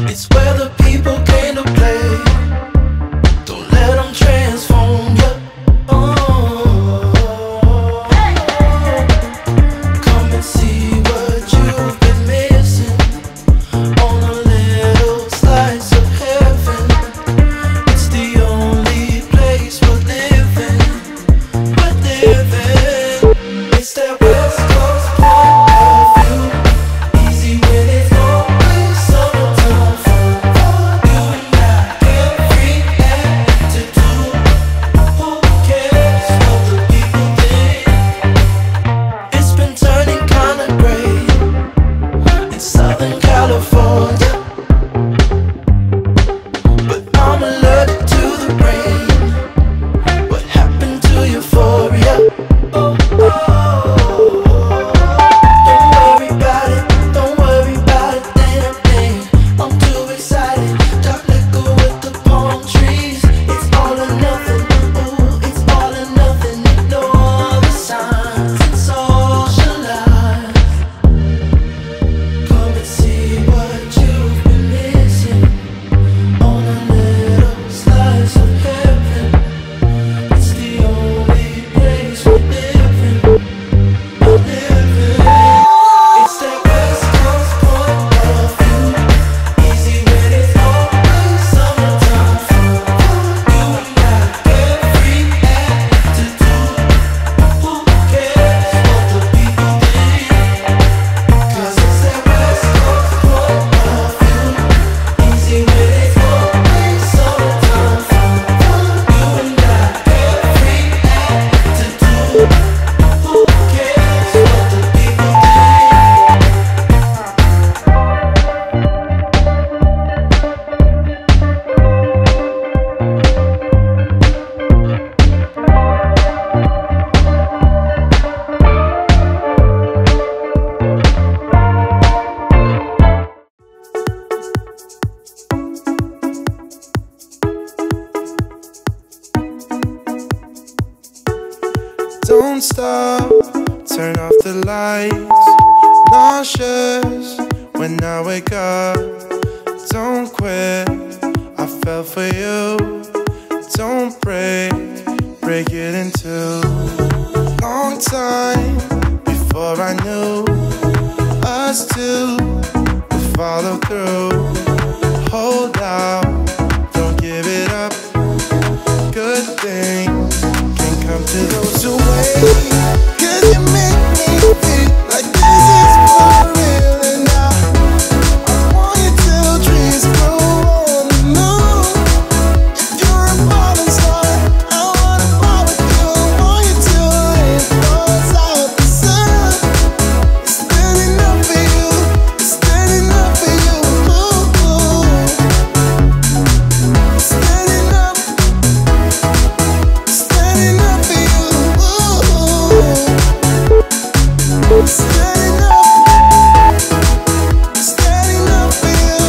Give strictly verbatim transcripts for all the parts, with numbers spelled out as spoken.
It's where the people came to play. Don't let them transform you. Oh, come and see what you've been missing on a little slice of heaven. It's the only place we're living. We're living. It's that West Coast point of view. Easy when it's always summertime fun. You and I get free attitude. Who cares what the people think? It's been turning kinda gray in Southern California, but I'm allergic to the rain. What happened to euphoria? Oh, oh, don't worry about it, don't worry about a damn thing. I'm too excited, dark liquor with the palm trees. It's all or nothing, ooh, it's all or nothing. Ignore the signs and socialize. Come and see what you've been missing on a little slice of heaven. It's the only place we're living. We're living. It's that West Coast point of view. Easy when it's always summertime fun. You and I get free attitude. Who cares what the people think? 'Cause it's that West Coast point of view. Easy when it's always summertime fun. You and I get free attitude. Who cares what the people think? Don't stop, turn off the lights. Nauseous when I wake up. Don't quit, I fell for you. Don't break, break it in two. Long time before I knew us two would follow through. Hold out, don't give it up. Good things can come to those who wait. 'Cause you make me feel like this is for real. And I, I want you till trees grow on the moon. If you're a falling star, I wanna fall with you. I want you till it falls out the sun. It's standing up for you, it's standing up for you. Ooh, ooh. Standing up, standing up for you. Ooh, standing up, standing up for you.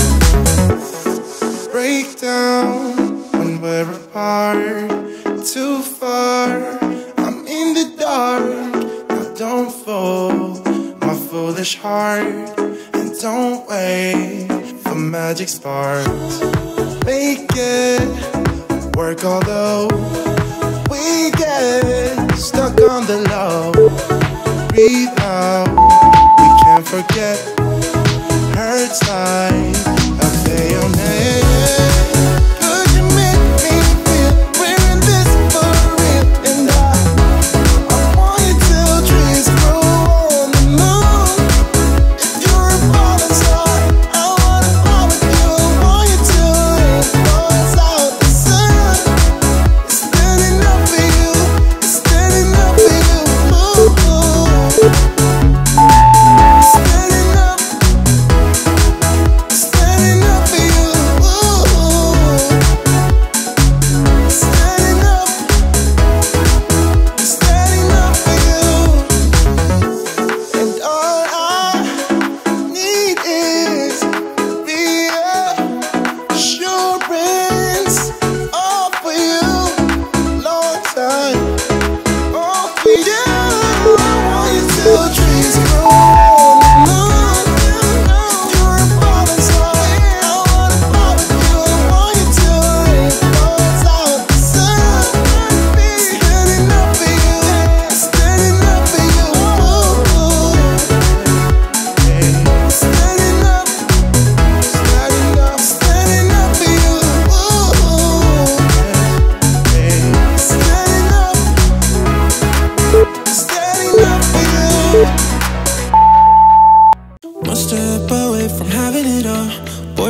Break down when we're apart. Too far, I'm in the dark. Now don't fool my foolish heart, and don't wait for magic sparks. Make it work, although we get stuck on the low. Breathe out, we can't forget. Hurts like a bayonet. 'Cause you make me feel we're in this for real. And I, I want you till trees grow on the moon. If you're a falling star, I wanna fall with you. I want you till it falls out the sun. It's standing up for you, it's standing up for you. Ooh, ooh. Standing up, standing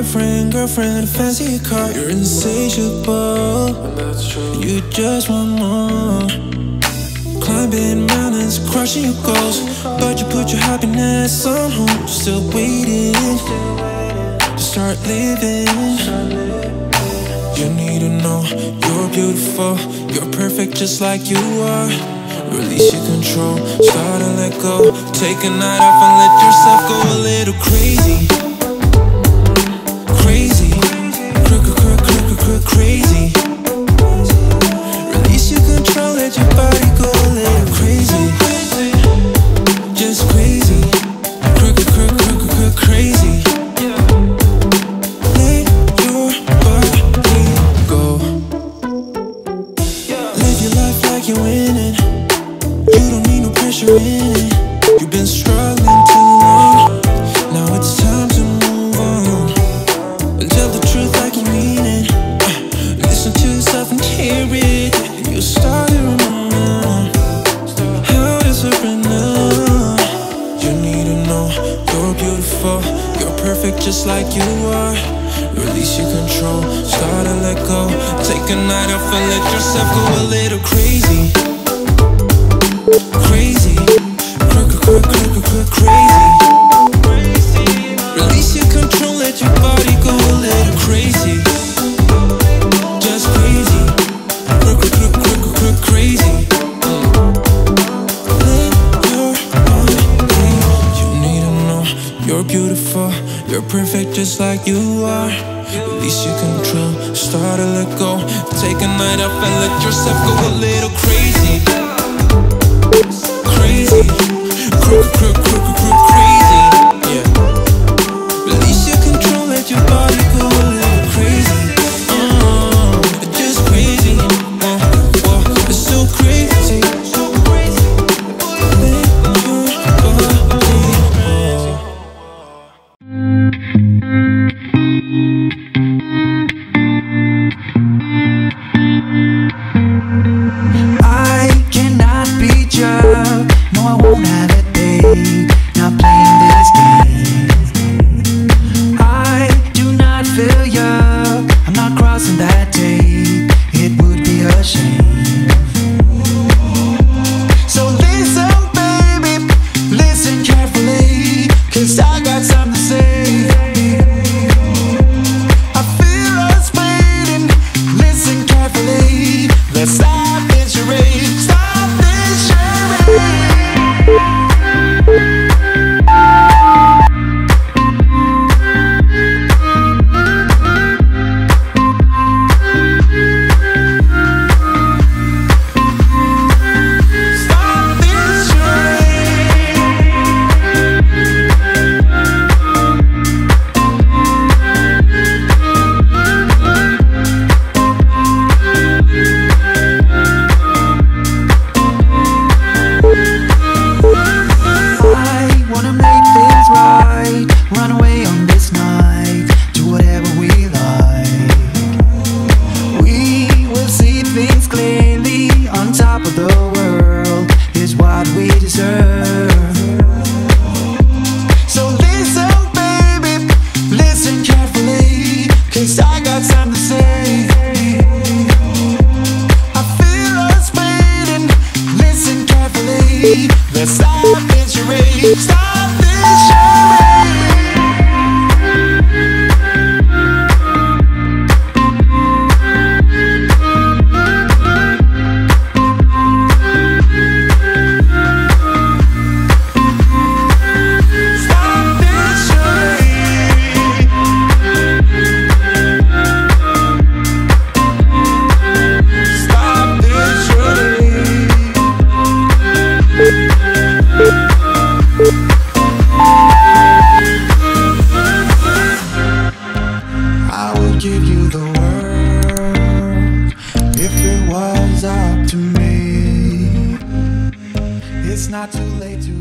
boyfriend, girlfriend, and a fancy car. You're insatiable, you just want more. Climbing mountains, crushing your goals, but you put your happiness on hold. You're still waiting to start living. You need to know you're beautiful, you're perfect just like you are. Release your control, start to let go. Take a night off and let yourself go a little crazy. Crazy, crooked, crooked, crooked, crooked, crazy. Release your control, let your body go a little crazy. Just crazy, crooked, crooked, crooked, crooked, crazy. Let your body go. Live your life like you're winning. You don't need no pressure in it. You've been struggling too long. Now it's time to move on. And tell the truth like you mean it. uh, Listen to yourself and hear it, and you'll start to remember how to surrender. You need to know you're beautiful, you're perfect just like you are. Release your control, start to let go. Take a night off and let yourself go a little crazy. Crazy, crooked, crooked, crooked, crooked, crazy. Release your control, let your body go a little crazy. Just crazy, crooked, crooked, crooked, crooked, crazy. Let your body be. You need to know you're beautiful, you're perfect just like you are. Release your control, start to let go. Take a night off and let yourself go a little crazy. Crazy, crooked, crooked, crooked, crooked, crazy. Yeah. Release your control, let your body go a little crazy. Uh, just crazy. Uh, whoa, it's so crazy. So crazy. Let your body go. I cannot be judged. No, I won't have a date. Not playing this game. I do not feel you. I'm not crossing that tape. It would be a shame. So listen, baby, listen carefully, 'cause I got something to say. I feel us waiting. Listen carefully. Let's stop this charade. Stop this charade. Let's stop this charade. Stop this charade. Stop this charade. Stop this charade. I would give you the world if it was up to me. It's not too late to